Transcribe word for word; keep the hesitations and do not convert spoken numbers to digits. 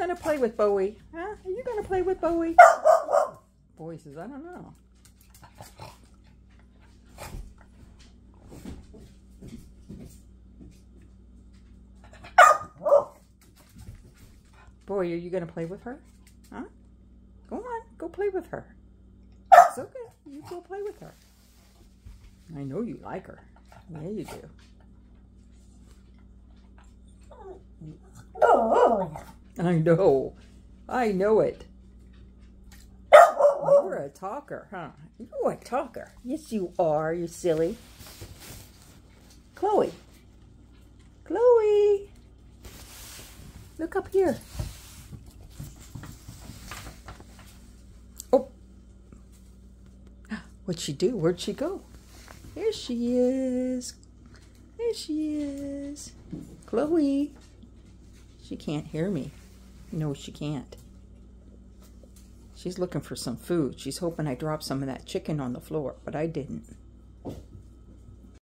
going to play with Bowie? Huh? Are you going to play with Bowie? Bowie says, I don't know. Bowie, are you going to play with her? Huh? Go on, go play with her. It's okay. You go play with her. I know you like her. Yeah, you do. I know. I know it. You're a talker, huh? You're a talker. Yes, you are, you silly. Chloe. Chloe. Look up here. Oh. What'd she do? Where'd she go? There she is. There she is. Chloe. She can't hear me. No, she can't. She's looking for some food. She's hoping I drop some of that chicken on the floor, but I didn't.